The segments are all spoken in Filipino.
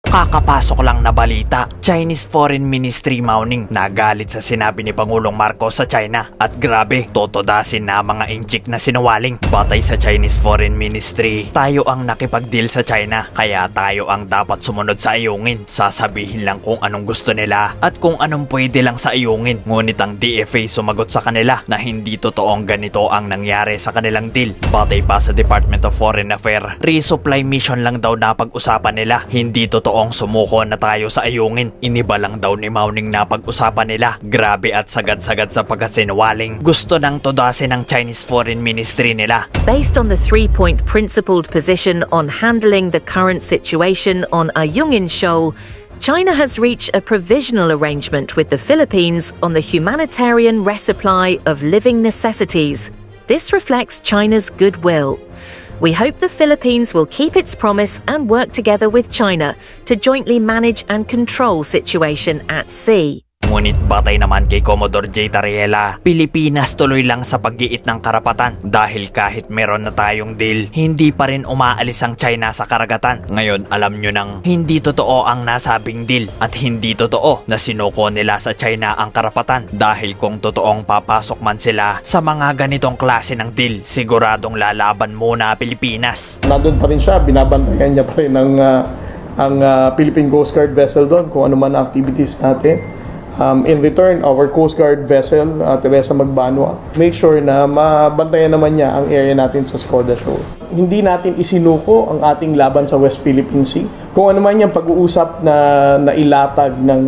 Kakapasok lang na balita, Chinese Foreign Ministry Mao-Ning nagalit sa sinabi ni Pangulong Marcos sa China at grabe, totodasin na mga inchik na sinungaling. Batay sa Chinese Foreign Ministry, tayo ang nakipag-deal sa China, kaya tayo ang dapat sumunod sa ayungin. Sasabihin lang kung anong gusto nila at kung anong pwede lang sa ayungin. Ngunit ang DFA sumagot sa kanila na hindi totoong ganito ang nangyari sa kanilang deal. Batay pa sa Department of Foreign Affairs, resupply mission lang daw na pag-usapan nila. Hindi totoo sumuko na tayo sa ayungin. Iniba lang daw ni Mao-Ning na pag-usapan nila. Grabe at sagad-sagad sa pagkasinungaling. Gusto nang todasin ng Chinese Foreign Ministry nila. Based on the three-point principled position on handling the current situation on Ayungin Shoal, China has reached a provisional arrangement with the Philippines on the humanitarian resupply of living necessities. This reflects China's goodwill. We hope the Philippines will keep its promise and work together with China to jointly manage and control situation at sea. Ngunit batay naman kay Commodore J. Tariela, Pilipinas tuloy lang sa pag-iit ng karapatan dahil kahit meron na tayong deal, hindi pa rin umaalis ang China sa karagatan. Ngayon alam nyo nang hindi totoo ang nasabing deal at hindi totoo na sinuko nila sa China ang karapatan dahil kung totoong papasok man sila sa mga ganitong klase ng deal, siguradong lalaban muna Pilipinas. Nandun pa rin siya, binabantayan niya pa rin ang Philippine Coast Guard vessel doon kung ano man ang activities natin. In return, our Coast Guard vessel, Teresa Magbanua, make sure na mabantayan naman niya ang area natin sa Skoda Shoal. Hindi natin isinuko ang ating laban sa West Philippine Sea. Kung ano man yung pag-uusap na ilatag ng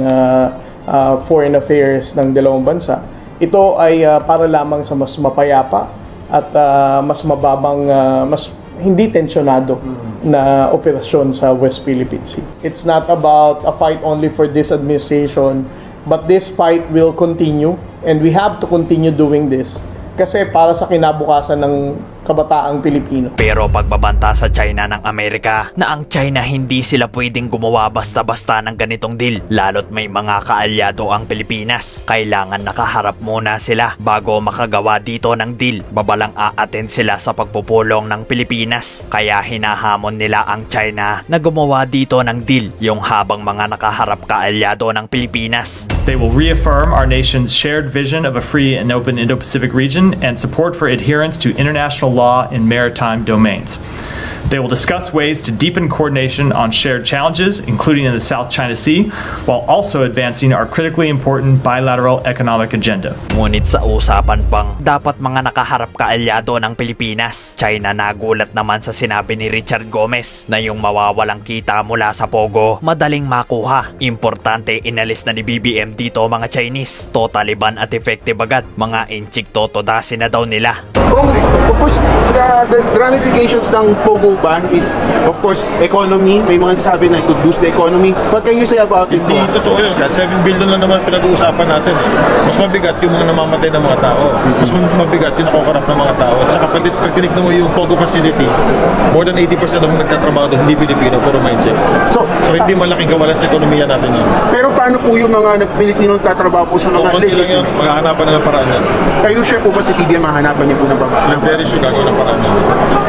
foreign affairs ng dalawang bansa, ito ay para lamang sa mas mapayapa at mas mababang, mas hindi tensyonado na operasyon sa West Philippine Sea. It's not about a fight only for this administration, but this fight will continue and we have to continue doing this kasi para sa kinabukasan ng kabataang Pilipino. Pero pagbabanta sa China ng Amerika na ang China hindi sila pwedeng gumawa basta-basta ng ganitong deal, lalo't may mga kaalyado ang Pilipinas. Kailangan nakaharap muna sila bago makagawa dito ng deal. Babalang a-attend sila sa pagpupulong ng Pilipinas. Kaya hinahamon nila ang China na gumawa dito ng deal yung habang mga nakaharap kaalyado ng Pilipinas. They will reaffirm our nation's shared vision of a free and open Indo-Pacific region and support for adherence to international law in maritime domains. They will discuss ways to deepen coordination on shared challenges, including in the South China Sea, while also advancing our critically important bilateral economic agenda. Ngunit sa usapan pang dapat mga nakaharap kaalyado ng Pilipinas, China nagulat naman sa sinabi ni Richard Gomez na yung mawawalang kita mula sa Pogo, madaling makuha. Importante inalis na ni BBM dito mga Chinese. Totally ban at effective agad. Mga inchik totodasin na daw nila. Of course, the ramifications ng Pogo ban is, of course, economy. May mga nasabi na it could boost the economy. What can you say about it? Hindi totoo yun. 7 billion lang naman pinag-uusapan natin. Mas mabigat yung mga namamatay ng mga tao. Mas mabigat yung nakukarap ng mga tao. At saka pag tinignan mo yung Pogo facility, more than 80% ng mga nagtatrabaho doon, hindi Pilipino, puro mindset. So hindi malaking kawalan sa ekonomiya natin yun. Pero paano po yung mga Pilipino nagtatrabaho po sa mga konti lang yun, mahahanapan na ng paraan yan. Kayo sure po ba si PBM mahanapan niyo po ng baba? I'm very sure gagawin ng paraan yan.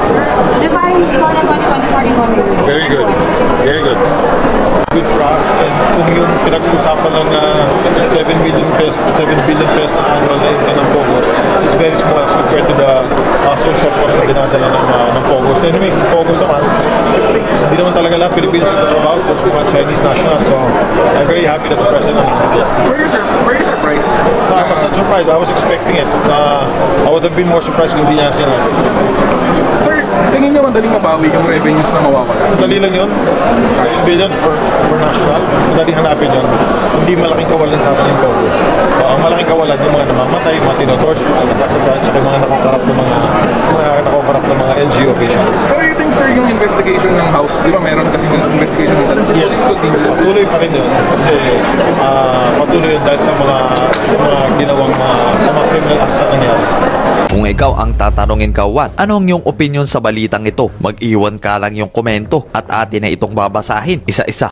Very good. Very good. Good for us. And kung yung pinag-uusapan lang na 7 billion pesos na annual na income ng Pogos, it's very small as compared to the social cost na dinadala ng Pogos. Anyways, Pogos naman, hindi naman talaga lahat Pilipinos yung trabaho, kung mga Chinese national. So, I'm very happy that the President announced it. Were you surprised? No, I was not surprised. I was expecting it. I would have been more surprised kung hindi niya sinabi. Sir, tingin niyo madaling mabawi yung revenues na mawawala? Madali lang yun. 7 billion for national. Madali hanapin yun. Hindi malaking kawalan sa atin yung Pogo. Ang malaking kawalan yung mga namamatay, mga tinotorture, mga nakasabahan, at yung mga nakakarap ng mga LGU officials. Pero you think, sir, yung investigation ng House, di ba meron kasi yung investigation ng talagang? Yes, patuloy pa rin yun. Kasi patuloy yun dahil sa mga ginawang sa mga criminal acts na nangyari. Kung ikaw ang tatanungin Kawat, anong yung opinion sa balitang ito? Mag-iwan ka lang yung komento at atin na itong babasahin isa-isa.